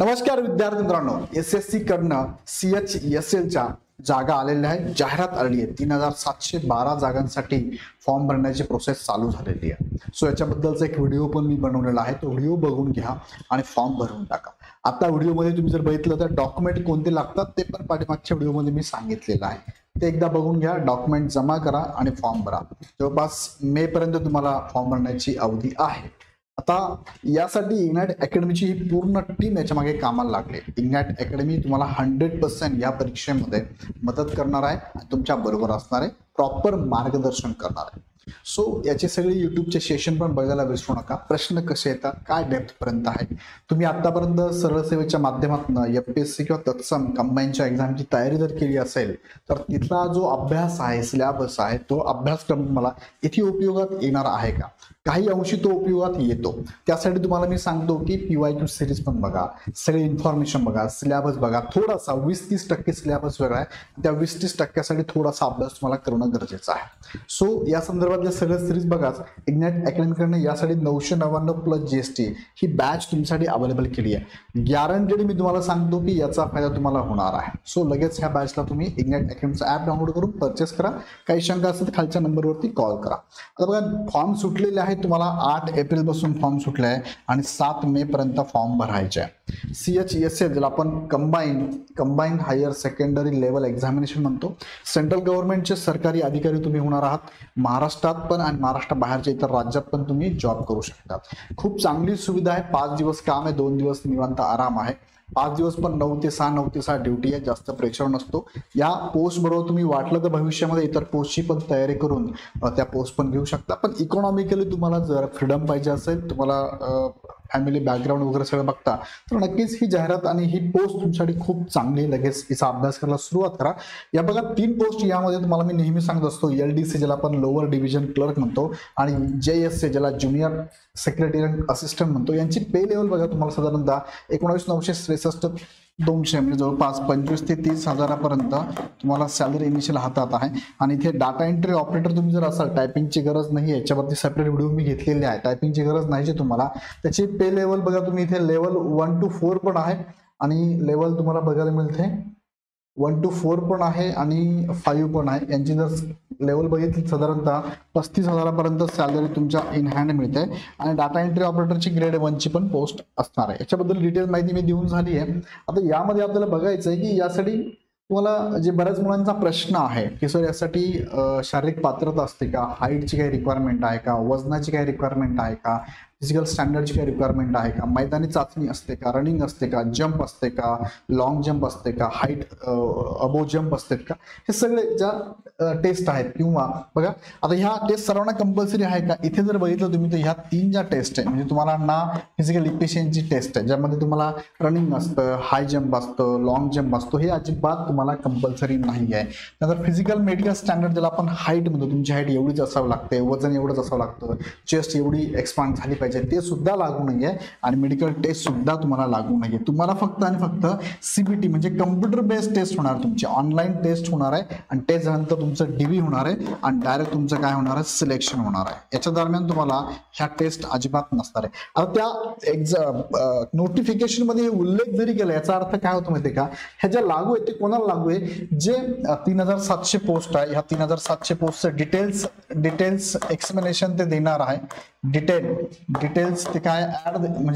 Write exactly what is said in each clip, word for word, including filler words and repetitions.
नमस्कार विद्यार्थी मित्रांनो, एस एस सी कडनं सी एच एस एल च्या जागा आलेल्या आहेत. जाहिरात आली आहे. तीन हजार सातशे बारा जागांसाठी फॉर्म भरण्याची प्रोसेस चालू झालेली आहे. सो याच्याबद्दलचा एक व्हिडिओ पण मी बनवलेला आहे. तो व्हिडिओ बघून घ्या आणि फॉर्म भरून टाका. आता व्हिडिओमध्ये तुम्ही जर बघितलं तर डॉक्युमेंट कोणते लागतात ते पण पाठीमागच्या व्हिडिओमध्ये मी सांगितलेलं आहे. ते एकदा बघून घ्या. डॉक्युमेंट जमा करा आणि फॉर्म भरा. जवळपास मे पर्यंत तुम्हाला फॉर्म भरण्याची अवधी आहे. आता यासाठी इग्नाइट अकॅडमीची ही पूर्ण टीम याच्या मागे कामाला लागली. इग्नाइट अकॅडमी तुम्हाला हंड्रेड पर्सेंट या परीक्षेमध्ये मदत करणार आहे आणि तुमच्या बरोबर असणार आहे, प्रॉपर मार्गदर्शन करणार आहे. सो याचे सगळे युट्यूबचे सेशन पण बघायला विसरू नका. प्रश्न कसे येतात, काय डेप्थ पर्यंत आहे, तुम्ही आतापर्यंत सरळ सेवेच्या माध्यमातून एफपीएससी किंवा तत्सम कंबाईनच्या एक्झामची तयारी जर केली असेल तर तिथला जो अभ्यास आहे, सिलेबस आहे, तो अभ्यासक्रम मला इथे उपयोगात येणार आहे का? काही अंशी तो उपयोगात येतो. त्यासाठी तुम्हाला मी सांगतो की पीवाय क्यू सिरीज पण बघा, सगळे इन्फॉर्मेशन बघा, सिलेबस बघा. थोडासा वीस तीस टक्के सिलेबस वेगळा आहे, त्या वीस तीस टक्क्यासाठी थोडासा अभ्यास तुम्हाला करणं गरजेचं आहे. सो या संदर्भातले सगळे सिरीज बघाच. इग्नाइट अकॅडमीकडनं यासाठी नऊशे नव्याण्णव प्लस जीएसटी ही बॅच तुमच्यासाठी अवेलेबल केली आहे. गॅरंटेड मी तुम्हाला सांगतो की याचा फायदा तुम्हाला होणार आहे. सो लगेच ह्या बॅचला तुम्ही इग्नाइट अकॅडमीचा ऍप डाउनलोड करून परचेस करा. काही शंका असेल तर खालच्या नंबरवरती कॉल करा. आता बघा, फॉर्म सुटलेले आहे. तुम्हाला आठ एप्रिल पासून फॉर्म सुटले आहे आणि सात मे पर्यंत फॉर्म भरायचे आहे. सी एच एस एल ज्याला आपण combine combine higher secondary level examination म्हणतो. सेंट्रल गव्हर्नमेंटचे सरकारी अधिकारी तुम्ही होणार आहात. महाराष्ट्रात पण आणि महाराष्ट्र बाहेरच्या इतर राज्यात पण तुम्ही जॉब करू शकता. खूप चांगली सुविधा आहे. पाच दिवस काम आहे, दोन दिवस निवांत आराम आहे. पाच दिवस पण नऊ ते सहा नऊ ते सहा ड्युटी आहे, जास्त प्रेशर नसतो. या पोस्ट बरोबर तुम्ही वाटलं तर भविष्यामध्ये इतर पोस्टची पण तयारी करून त्या पोस्ट पण घेऊ शकता. पण इकॉनॉमिकली तुम्हाला जर फ्रीडम पाहिजे असेल, तुम्हाला फॅमिली बॅकग्राऊंड वगैरे सगळं बघता, तर नक्कीच ही जाहिरात आणि ही पोस्ट तुमच्यासाठी खूप चांगली. लगेच हिचा अभ्यास करायला सुरुवात करा. या बघा, तीन पोस्ट यामध्ये तुम्हाला मी नेहमी सांगत असतो. एल डी सी ज्याला आपण लोअर डिव्हिजन क्लर्क म्हणतो आणि जे एस ए ज्याला ज्युनियर सेक्रेटरी असिस्टंट म्हणतो, यांची पे लेवल बघा तुम्हाला साधारणतः एकोणावीस नऊशे त्रेसष्ट दोनशे म्हणजे जवळपास पंचवीस ते तीस हजारापर्यंत तुम्हाला सॅलरी इनिशियल हातात आहे. आणि इथे डाटा एंट्री ऑपरेटर तुम्ही जर असाल, टायपिंगची गरज नाही, याच्यावरती सेपरेट व्हिडिओ मी घेतलेले आहे. टायपिंगची गरज नाही जे तुम्हाला, त्याची पे लेवल बघा तुम्ही इथे लेवल वन टू फोर पण आहे आणि लेवल तुम्हाला बघायला मिळते वन टू फोर पण आहे आणि फाईव्ह पण आहे. यांची जर लेवल बघितली साधारणतः पस्तीस हजारापर्यंत सॅलरी तुमच्या इन हँड मिळते. आणि डाटा एंट्री ऑपरेटरची ग्रेड वनची पण पोस्ट असणार आहे. याच्याबद्दल डिटेल माहिती मी देऊन झाली आहे. आता यामध्ये आपल्याला बघायचं आहे की यासाठी तुम्हाला जे बऱ्याच मुलांचा प्रश्न आहे की सर यासाठी शारीरिक पात्रता असते का, हाईटची काही रिक्वायरमेंट आहे का, वजनाची काही रिक्वायरमेंट आहे का, फिजिकल स्टँडर्डची काही रिक्वायरमेंट आहे का, मैदानी चाचणी असते का, रनिंग असते का, जंप असते का, लॉंग जंप असते का, हाईट अबो जंप असते का, हे सगळे ज्या टेस्ट आहेत. किंवा बघा, आता ह्या टेस्ट सर्वांना कंपल्सरी आहे का? इथे जर बघितलं तुम्ही तर ह्या तीन ज्या टेस्ट आहे, म्हणजे तुम्हाला ना फिजिकल इफिशियन्सी टेस्ट आहे ज्यामध्ये तुम्हाला रनिंग असतं, हाय जंप असतं, लॉंग जंप असतो, हे अजिबात तुम्हाला कंपल्सरी नाही आहे. नंतर फिजिकल मेडिकल स्टँडर्ड ज्याला आपण हाईट म्हणतो, तुमची हाईट एवढीच असावं लागते, वजन एवढंच असावं लागतं, चेस्ट एवढी एक्सपांड झाली पाहिजे, ते सुद्धा लागू नाहीये. आणि मेडिकल टेस्ट सुद्धा तुम्हाला लागू नाहीये. तुम्हाला फक्त आणि फक्त सीबीटी म्हणजे कम्प्युटर बेस्ड टेस्ट होणार, तुमची ऑनलाईन टेस्ट होणार आहे. आणि टेस्ट झाल्यानंतर तुमचं डीव्ही होणार आहे आणि डायरेक्ट तुमचं काय होणार आहे, सिलेक्शन होणार आहे. याच्या दरम्यान तुम्हाला ह्या टेस्ट अजिबात नसणार आहे. आता त्या एक्झाम नोटिफिकेशन मध्ये उल्लेख जरी केला, याचा अर्थ काय होतो माहिती का, ह्या ज्या लागू आहे ते कोणाला लागू आहे, जे तीन हजार सातशे पोस्ट आहे, ह्या तीन हजार सातशे पोस्टचं डिटेल्स डिटेल्स एक्सप्लेनेशन ते देणार आहे. डिटेल डिटेल्स ते काय ऍड म्हणजे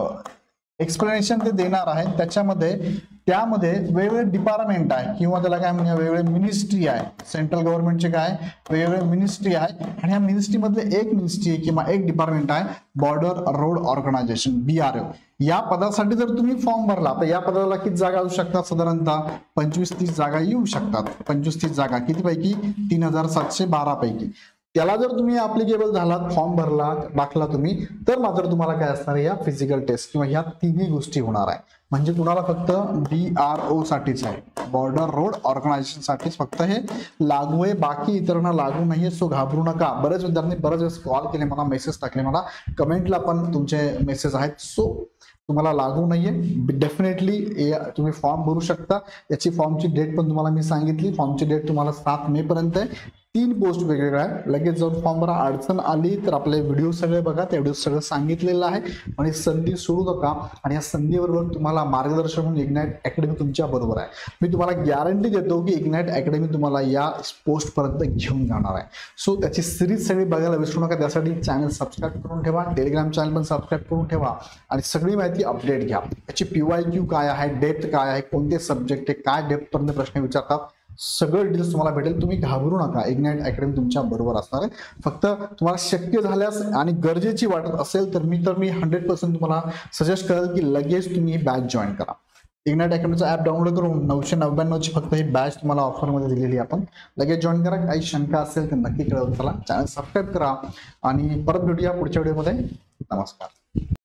एक्सप्लेनेशन ते देणार आहे. त्याच्यामध्ये त्यामध्ये वेगवेगळे डिपार्टमेंट आहे किंवा त्याला काय म्हणजे वेगवेगळे मिनिस्ट्री आहे. सेंट्रल गव्हर्नमेंटचे काय वेगवेगळे मिनिस्ट्री आहे आणि ह्या मिनिस्ट्रीमधले एक मिनिस्ट्री किंवा एक डिपार्टमेंट आहे border road organisation, B R O. या पदासाठी जर तुम्ही फॉर्म भरला तर या पदाला किती जागा येऊ शकतात, साधारणतः पंचवीस तीस जागा येऊ शकतात. पंचवीस तीस जागा किती पैकी, तीन हजार सातशे बारा पैकी. त्याला जर तुम्ही ऍप्लिकेबल झालात, फॉर्म भरला, टाकला तुम्ही, तर मात्र तुम्हाला काय असणार आहे, या फिजिकल टेस्ट किंवा ह्या तिन्ही गोष्टी होणार आहे. म्हणजे तुम्हाला फक्त बी आर ओ साठीच आहे, बॉर्डर रोड ऑर्गनायझेशन साठीच फक्त हे लागू आहे, बाकी इतरांना लागू नाहीये. सो घाबरू नका. बरेच विद्यार्थी बरेच वेळेस कॉल केले मला, मेसेज टाकले मला, कमेंटला पण तुमचे मेसेज आहेत. सो तुम्हाला लागू नाहीये. डेफिनेटली तुम्ही फॉर्म भरू शकता. याची फॉर्मची डेट पण तुम्हाला मी सांगितली. फॉर्मची डेट तुम्हाला सात मे पर्यंत आहे. तीन पोस्ट वेगवेगळ्या आहे. लगेच जाऊन फॉर्म भरा. अडचण आली तर आपले व्हिडिओ सगळे बघा, त्या व्हिडिओ सगळं सांगितलेलं आहे. आणि संधी सोडू नका. आणि या संधीबरोबर तुम्हाला मार्गदर्शन म्हणून इग्नाइट अकॅडमी तुमच्या बरोबर आहे. मी तुम्हाला गॅरंटी देतो की इग्नाइट अकॅडमी तुम्हाला या पोस्ट पर्यंत घेऊन जाणार आहे. सो त्याची सिरीज सगळी बघायला विसरू नका. त्यासाठी चॅनल सबस्क्राईब करून ठेवा, टेलिग्राम चॅनल पण सबस्क्राईब करून ठेवा आणि सगळी माहिती अपडेट घ्या. त्याची पीवाय क्यू काय आहे, डेप्थ काय आहे, कोणते सब्जेक्ट आहे, काय डेप्थ पर्यंत प्रश्न विचारतात, सगळं डिटेल्स तुम्हाला भेटेल. तुम्ही घाबरू नका. इग्नाइट अकॅडमी तुमच्या बरोबर असणार आहे. फक्त तुम्हाला शक्य झाल्यास आणि गरजेची वाटत असेल तर मी तर मी हंड्रेड पर्सेंट तुम्हाला सजेस्ट करेल की लगेच तुम्ही बॅच जॉईन करा. इग्नाइट अकॅडमीचा ऍप डाउनलोड करून नऊशे नव्याण्णवची फक्त ही बॅच तुम्हाला ऑफरमध्ये दिलेली आहे. आपण लगेच जॉईन करा. काही शंका असेल तर नक्की कळवा. चला चॅनल सबस्क्राईब करा आणि परत भेटूया पुढच्या व्हिडिओमध्ये. नमस्कार.